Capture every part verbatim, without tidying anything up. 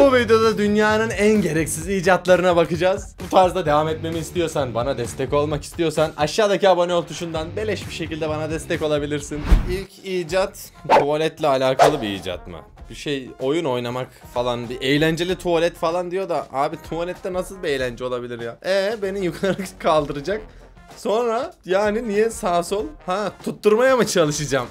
Bu videoda dünyanın en gereksiz icatlarına bakacağız. Bu tarzda devam etmemi istiyorsan, bana destek olmak istiyorsan aşağıdaki abone ol tuşundan beleş bir şekilde bana destek olabilirsin. İlk icat tuvaletle alakalı bir icat mı? Bir şey, oyun oynamak falan, bir eğlenceli tuvalet falan diyor da abi tuvalette nasıl bir eğlence olabilir ya? Ee beni yukarı kaldıracak. Sonra yani niye sağ sol? Ha, tutturmaya mı çalışacağım?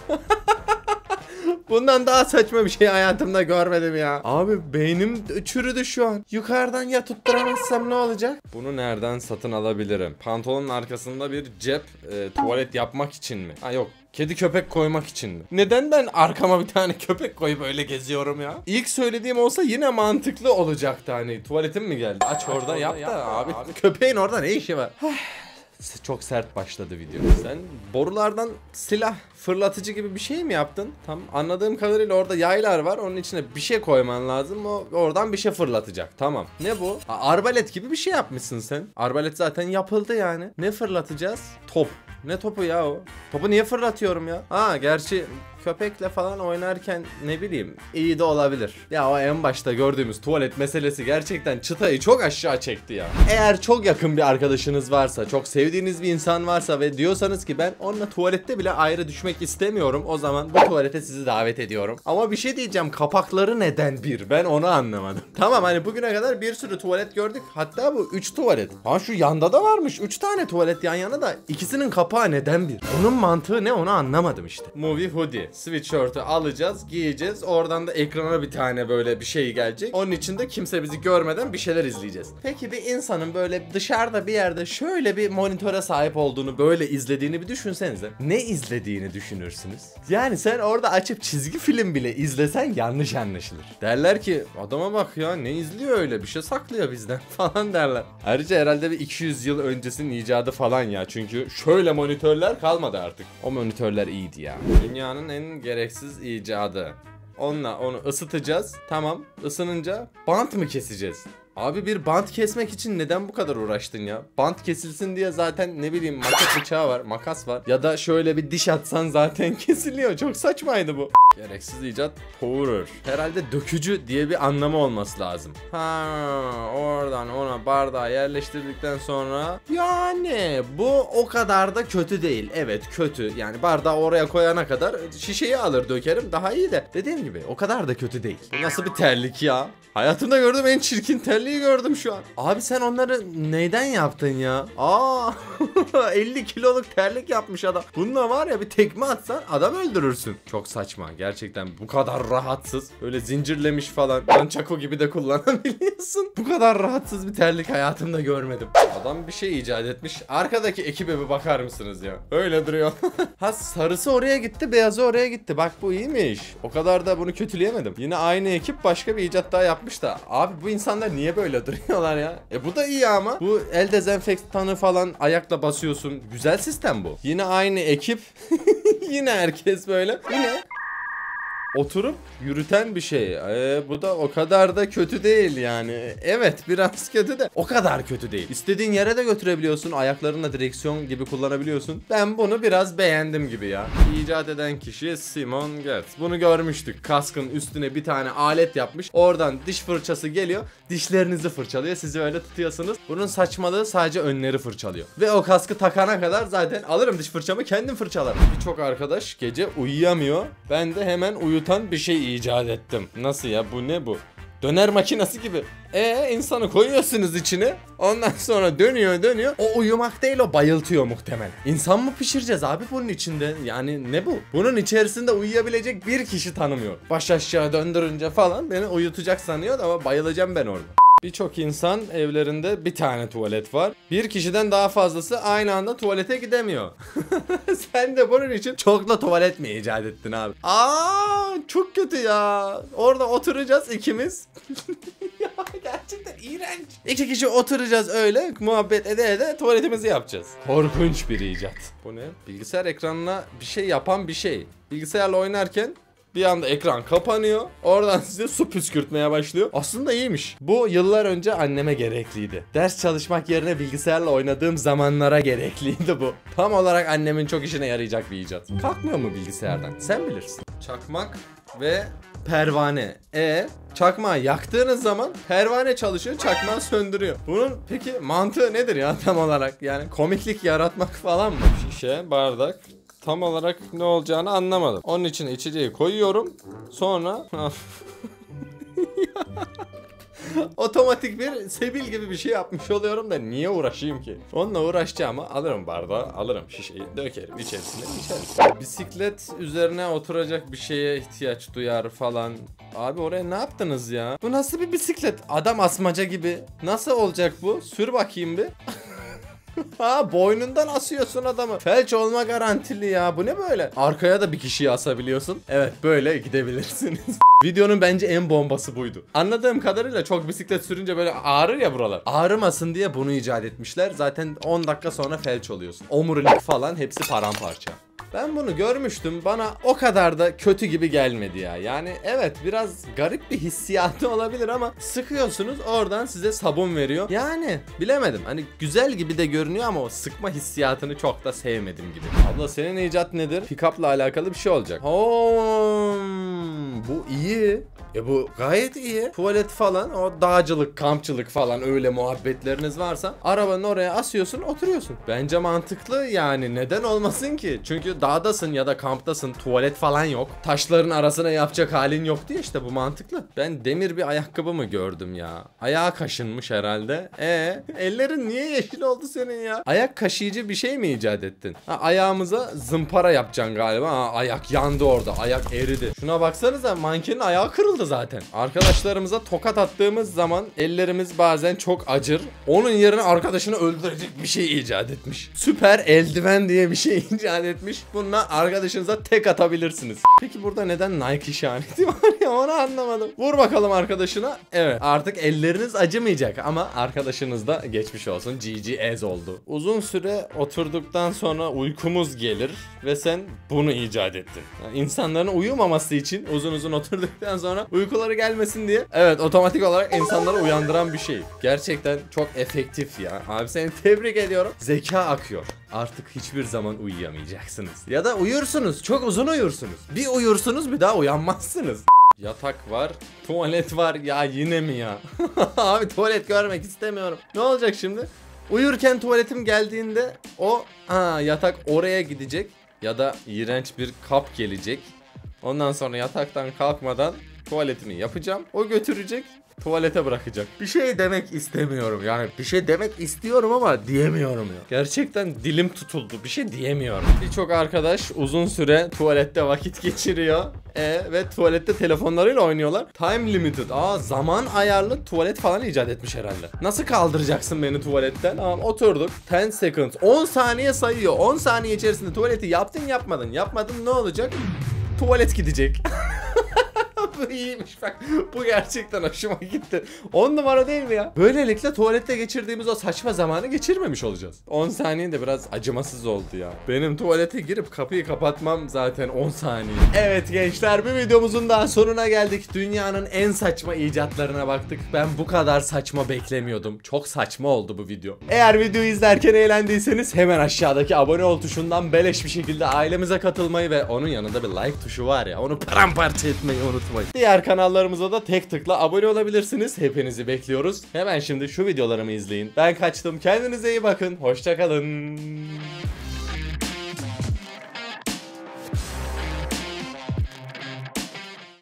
Bundan daha saçma bir şey hayatımda görmedim ya. Abi beynim çürüdü şu an. Yukarıdan ya tutturamazsam ne olacak? Bunu nereden satın alabilirim? Pantolonun arkasında bir cep, e, tuvalet yapmak için mi? Ha yok. Kedi köpek koymak için mi? Neden ben arkama bir tane köpek koyup öyle geziyorum ya? İlk söylediğim olsa yine mantıklı olacaktı hani. Tuvaletim mi geldi? Aç orada, orada yap, yap da abi. abi. Köpeğin orada ne işi var? Çok sert başladı video. Sen borulardan silah fırlatıcı gibi bir şey mi yaptın? Tam anladığım kadarıyla orada yaylar var. Onun içine bir şey koyman lazım. O oradan bir şey fırlatacak. Tamam. Ne bu? Ha, arbalet gibi bir şey yapmışsın sen. Arbalet zaten yapıldı yani. Ne fırlatacağız? Top. Ne topu ya o? Topu niye fırlatıyorum ya? Ha gerçi köpekle falan oynarken ne bileyim iyi de olabilir. Ya o en başta gördüğümüz tuvalet meselesi gerçekten çıtayı çok aşağı çekti ya. Eğer çok yakın bir arkadaşınız varsa, çok sevdiğiniz bir insan varsa ve diyorsanız ki ben onunla tuvalette bile ayrı düşmek istemiyorum, o zaman bu tuvalete sizi davet ediyorum. Ama bir şey diyeceğim, kapakları neden bir? Ben onu anlamadım. Tamam hani bugüne kadar bir sürü tuvalet gördük. Hatta bu üç tuvalet. Ha şu yanda da varmış. üç tane tuvalet yan yana da ikisinin kapağı neden bir? Onun mantığı ne, onu anlamadım işte. Movie hoodie. Sweatshirt'ı alacağız, giyeceğiz. Oradan da ekrana bir tane böyle bir şey gelecek. Onun içinde kimse bizi görmeden bir şeyler izleyeceğiz. Peki bir insanın böyle dışarıda bir yerde şöyle bir monitöre sahip olduğunu, böyle izlediğini bir düşünsenize. Ne izlediğini düşünürsünüz? Yani sen orada açıp çizgi film bile izlesen yanlış anlaşılır. Derler ki adama bak ya, ne izliyor öyle, bir şey saklıyor bizden falan derler. Ayrıca herhalde bir iki yüz yıl öncesinin icadı falan ya. Çünkü şöyle monitörler kalmadı artık. O monitörler iyiydi ya. Dünyanın en gereksiz icadı. Onunla onu ısıtacağız. Tamam. Isınınca bant mı keseceğiz? Abi bir bant kesmek için neden bu kadar uğraştın ya? Bant kesilsin diye zaten ne bileyim makas bıçağı var, makas var. Ya da şöyle bir diş atsan zaten kesiliyor. Çok saçmaydı bu. Gereksiz icat pourer. Herhalde dökücü diye bir anlamı olması lazım. Ha, oradan ona bardağı yerleştirdikten sonra yani bu o kadar da kötü değil. Evet kötü. Yani bardağı oraya koyana kadar şişeyi alır dökerim, daha iyi de. Dediğim gibi o kadar da kötü değil. Bu nasıl bir terlik ya? Hayatımda gördüğüm en çirkin terliği gördüm şu an. Abi sen onları neyden yaptın ya? Aa, elli kiloluk terlik yapmış adam. Bununla var ya bir tekme atsan adam öldürürsün. Çok saçma gerçekten, bu kadar rahatsız. Öyle zincirlemiş falan. Nunchaku gibi de kullanabiliyorsun. Bu kadar rahatsız bir terlik hayatımda görmedim. Adam bir şey icat etmiş. Arkadaki ekibe bir bakar mısınız ya? Öyle duruyor. Ha sarısı oraya gitti, beyazı oraya gitti. Bak bu iyiymiş. O kadar da bunu kötüleyemedim. Yine aynı ekip başka bir icat daha yapmış da. Abi bu insanlar niye böyle duruyorlar ya? E bu da iyi ama. Bu el dezenfektanı falan ayakla basıyorsun. Güzel sistem bu. Yine aynı ekip. Yine herkes böyle. Yine oturup yürüten bir şey. Ee, bu da o kadar da kötü değil yani. Evet biraz kötü de o kadar kötü değil. İstediğin yere de götürebiliyorsun. Ayaklarınla direksiyon gibi kullanabiliyorsun. Ben bunu biraz beğendim gibi ya. İcat eden kişi Simon Gertz. Bunu görmüştük. Kaskın üstüne bir tane alet yapmış. Oradan diş fırçası geliyor. Dişlerinizi fırçalıyor. Sizi öyle tutuyorsunuz. Bunun saçmalığı sadece önleri fırçalıyor. Ve o kaskı takana kadar zaten alırım diş fırçamı, kendim fırçalarım. Birçok arkadaş gece uyuyamıyor. Ben de hemen uyutuyorum. Bir şey icat ettim. Nasıl ya, bu ne bu? Döner makinesi gibi. Ee insanı koyuyorsunuz içine. Ondan sonra dönüyor dönüyor. O uyumak değil, o bayıltıyor muhtemelen. İnsan mı pişireceğiz abi bunun içinde? Yani ne bu? Bunun içerisinde uyuyabilecek bir kişi tanımıyor. Baş aşağı döndürünce falan beni uyutacak sanıyor ama bayılacağım ben orada. Birçok insan evlerinde bir tane tuvalet var. Bir kişiden daha fazlası aynı anda tuvalete gidemiyor. Sen de bunun için çoklu tuvalet mi icat ettin abi? Aa, çok kötü ya. Orada oturacağız ikimiz. Ya gerçekten iğrenç. İki kişi oturacağız öyle, muhabbet ede ede tuvaletimizi yapacağız. Korkunç bir icat. Bu ne? Bilgisayar ekranına bir şey yapan bir şey. Bilgisayarla oynarken bir anda ekran kapanıyor. Oradan size su püskürtmeye başlıyor. Aslında iyiymiş. Bu yıllar önce anneme gerekliydi. Ders çalışmak yerine bilgisayarla oynadığım zamanlara gerekliydi bu. Tam olarak annemin çok işine yarayacak bir icat. Kalkmıyor mu bilgisayardan? Sen bilirsin. Çakmak ve pervane. E çakmağı yaktığınız zaman pervane çalışıyor, çakmağı söndürüyor. Bunun peki mantığı nedir ya tam olarak? Yani komiklik yaratmak falan mı? Şişe, bardak. Tam olarak ne olacağını anlamadım. Onun için içeceği koyuyorum. Sonra otomatik bir sebil gibi bir şey yapmış oluyorum da niye uğraşayım ki? Onunla uğraşacağıma alırım bardağı, alırım şişeyi, dökerim içerisine, içerim. Bisiklet üzerine oturacak bir şeye ihtiyaç duyar falan. Abi oraya ne yaptınız ya? Bu nasıl bir bisiklet? Adam asmaca gibi. Nasıl olacak bu? Sür bakayım bir. Ha, boynundan asıyorsun adamı. Felç olma garantili ya. Bu ne böyle? Arkaya da bir kişiyi asabiliyorsun. Evet, böyle gidebilirsiniz. Videonun bence en bombası buydu. Anladığım kadarıyla çok bisiklet sürünce böyle ağrır ya buralar. Ağrımasın diye bunu icat etmişler. Zaten on dakika sonra felç oluyorsun. Omurilik falan hepsi paramparça. Ben bunu görmüştüm. Bana o kadar da kötü gibi gelmedi ya. Yani evet, biraz garip bir hissiyatı olabilir ama sıkıyorsunuz, oradan size sabun veriyor. Yani bilemedim. Hani güzel gibi de görünüyor ama o sıkma hissiyatını çok da sevmedim gibi. Abla, senin icat nedir? Pick-up'la alakalı bir şey olacak. Hmm, bu iyi. E bu gayet iyi. Tuvalet falan, o dağcılık, kampçılık falan öyle muhabbetleriniz varsa arabanın oraya asıyorsun, oturuyorsun. Bence mantıklı yani, neden olmasın ki? Çünkü dağdasın ya da kamptasın, tuvalet falan yok. Taşların arasına yapacak halin yok diye işte bu mantıklı. Ben demir bir ayakkabı mı gördüm ya? Ayağı kaşınmış herhalde. E ellerin niye yeşil oldu senin ya? Ayak kaşıyıcı bir şey mi icat ettin? Ha, ayağımıza zımpara yapacaksın galiba. Ha, ayak yandı orada. Ayak eridi. Şuna baksanıza, mankenin ayağı kırıldı zaten. Arkadaşlarımıza tokat attığımız zaman ellerimiz bazen çok acır. Onun yerine arkadaşını öldürecek bir şey icat etmiş. Süper eldiven diye bir şey icat etmiş. Bununla arkadaşınıza tek atabilirsiniz. Peki burada neden Nike işareti var ya, onu anlamadım. Vur bakalım arkadaşına. Evet, artık elleriniz acımayacak ama arkadaşınız da geçmiş olsun, G G ez oldu. Uzun süre oturduktan sonra uykumuz gelir ve sen bunu icat ettin. Yani insanların uyumaması için uzun uzun oturduktan sonra uykuları gelmesin diye, evet, otomatik olarak insanları uyandıran bir şey. Gerçekten çok efektif ya. Abi seni tebrik ediyorum. Zeka akıyor. Artık hiçbir zaman uyuyamayacaksınız. Ya da uyursunuz. Çok uzun uyursunuz. Bir uyursunuz, bir daha uyanmazsınız. Yatak var, tuvalet var. Ya yine mi ya? Abi tuvalet görmek istemiyorum. Ne olacak şimdi? Uyurken tuvaletim geldiğinde o aa, yatak oraya gidecek ya da iğrenç bir kap gelecek. Ondan sonra yataktan kalkmadan tuvaletimi yapacağım. O götürecek, tuvalete bırakacak. Bir şey demek istemiyorum. Yani bir şey demek istiyorum ama diyemiyorum ya. Gerçekten dilim tutuldu. Bir şey diyemiyorum. Birçok arkadaş uzun süre tuvalette vakit geçiriyor. E, ve tuvalette telefonlarıyla oynuyorlar. Time limited. Aa, zaman ayarlı tuvalet falan icat etmiş herhalde. Nasıl kaldıracaksın beni tuvaletten? Tamam, oturduk. on seconds. on saniye sayıyor. on saniye içerisinde tuvaleti yaptın yapmadın. Yapmadın ne olacak? Tuvalet gidecek. Bu iyiymiş bak. Bu gerçekten hoşuma gitti. on numara değil mi ya? Böylelikle tuvalette geçirdiğimiz o saçma zamanı geçirmemiş olacağız. on saniye de biraz acımasız oldu ya. Benim tuvalete girip kapıyı kapatmam zaten on saniye. Evet gençler, bir videomuzun daha sonuna geldik. Dünyanın en saçma icatlarına baktık. Ben bu kadar saçma beklemiyordum. Çok saçma oldu bu video. Eğer videoyu izlerken eğlendiyseniz hemen aşağıdaki abone ol tuşundan beleş bir şekilde ailemize katılmayı ve onun yanında bir like tuşu var ya, onu paramparça etmeyi unutmayın. Diğer kanallarımıza da tek tıkla abone olabilirsiniz. Hepinizi bekliyoruz. Hemen şimdi şu videolarımı izleyin. Ben kaçtım. Kendinize iyi bakın. Hoşça kalın.